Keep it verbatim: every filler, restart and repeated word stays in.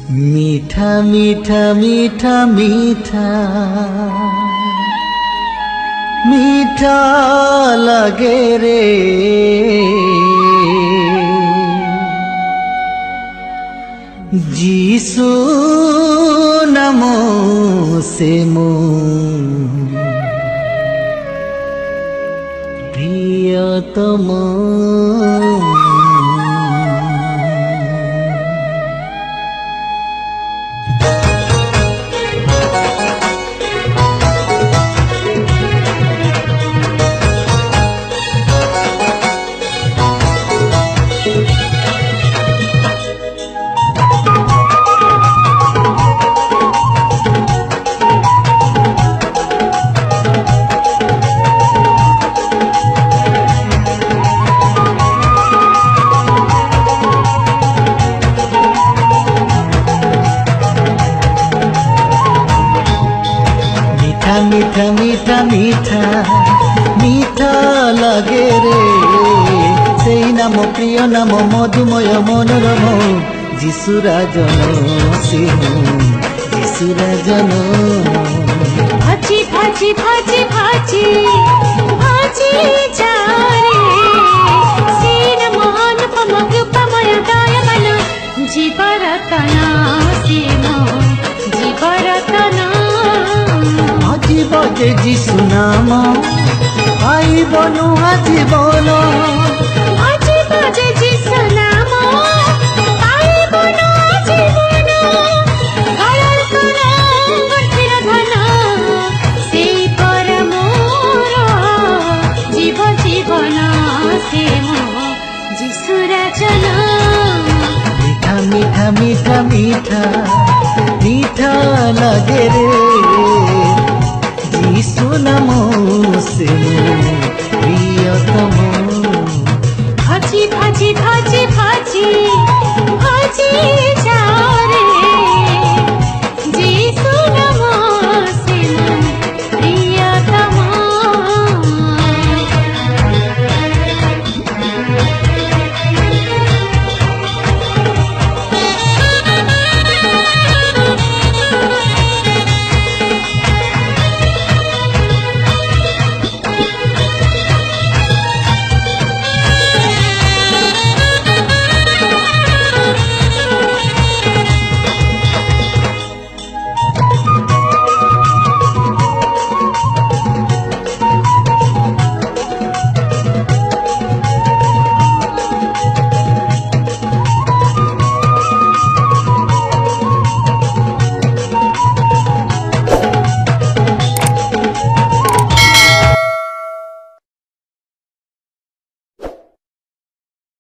मीठा मीठा मीठा मीठा मीठा लगे रे जीसु नमो से मो प्रियतम मीठा मीठा मीठा मीठा लगे रे से नाम प्रिय नाम मधुमय मनोरम जीशुराजन से जीशुराजन भाजी भाजी भाजी भाजी भाजी जारे सीन मोहन पमग पमय दयामन जीवरतना सीनो जीवरतना আজি বজে যিশু নাম আইবনু আজীবন আজি বজে যিশু নাম আইবনু আজীবন গায়ল করা গঠির ধন সেই পরমোর জীব জীবন সে মো যিশুরাজন मीठा मीठा मीठा मीठा मीठा लगे रे जीसु नमो